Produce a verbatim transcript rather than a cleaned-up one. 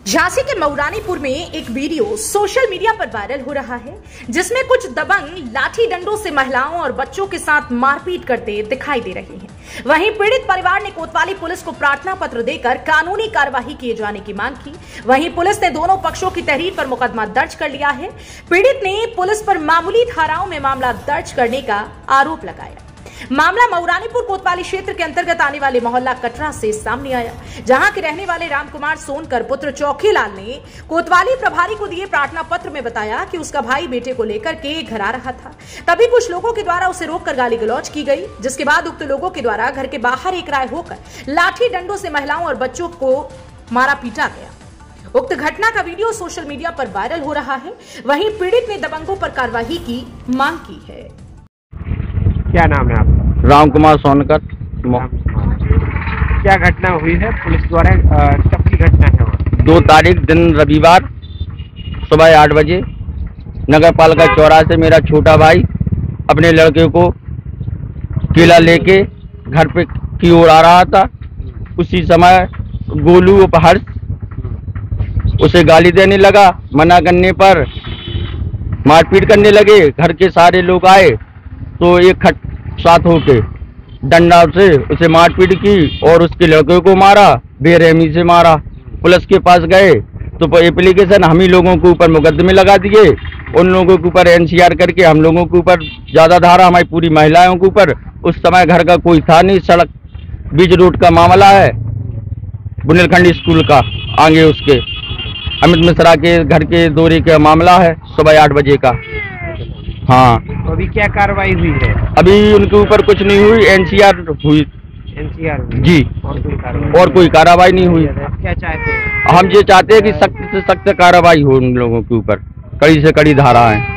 झांसी के मऊरानीपुर में एक वीडियो सोशल मीडिया पर वायरल हो रहा है, जिसमें कुछ दबंग लाठी डंडों से महिलाओं और बच्चों के साथ मारपीट करते दिखाई दे रहे हैं। वहीं पीड़ित परिवार ने कोतवाली पुलिस को प्रार्थना पत्र देकर कानूनी कार्यवाही किए जाने की मांग की। वहीं पुलिस ने दोनों पक्षों की तहरीर पर मुकदमा दर्ज कर लिया है। पीड़ित ने पुलिस पर मामूली धाराओं में मामला दर्ज करने का आरोप लगाया। मामला मऊरानीपुर कोतवाली क्षेत्र के अंतर्गत आने वाले मोहल्ला कटरा से सामने आया, जहां के रहने वाले रामकुमार सोनकर पुत्र चौकीलाल ने कोतवाली प्रभारी को दिए प्रार्थना पत्र में बताया कि उसका भाई बेटे को लेकर के घर आ रहा था। तभी कुछ लोगों के द्वारा उसे रोककर गाली गलौज की गई, जिसके बाद उक्त लोगों के द्वारा घर के बाहर एक राय होकर लाठी डंडों से महिलाओं और बच्चों को मारा पीटा गया। उक्त घटना का वीडियो सोशल मीडिया पर वायरल हो रहा है। वहीं पीड़ित ने दबंगों पर कार्रवाई की मांग की है। क्या नाम है आपका? रामकुमार सोनकर। क्या घटना हुई है पुलिस द्वारा? कब की घटना है वो? दो तारीख दिन रविवार सुबह आठ बजे नगर पालिका चौराहे से मेरा छोटा भाई अपने लड़के को केला लेके घर पे की ओर आ रहा था। उसी समय गोलू उपहर्ष उसे गाली देने लगा। मना करने पर मारपीट करने लगे। घर के सारे लोग आए तो एक खट साथ होके डंडा से उसे मारपीट की और उसके लड़के को मारा, बेरहमी से मारा। पुलिस के पास गए तो एप्लीकेशन हम ही लोगों के ऊपर मुकदमे लगा दिए। उन लोगों के ऊपर एनसीआर करके हम लोगों के ऊपर ज़्यादा धारा, हमारी पूरी महिलाओं के ऊपर। उस समय घर का कोई था नहीं, सड़क बीच रोड का मामला है, बुंदेलखंड स्कूल का आगे उसके अमित मिश्रा के घर के दौरे का मामला है, सुबह आठ बजे का। हाँ, तो अभी क्या कार्रवाई हुई है? अभी उनके ऊपर कुछ नहीं हुई, एनसीआर हुई। एनसीआर हुई जी, और कोई कार्रवाई और कोई कार्रवाई नहीं हुई। आप क्या चाहते हैं? हम ये चाहते हैं कि सख्त से सख्त कार्रवाई हो उन लोगों के ऊपर, कड़ी से कड़ी धाराएं।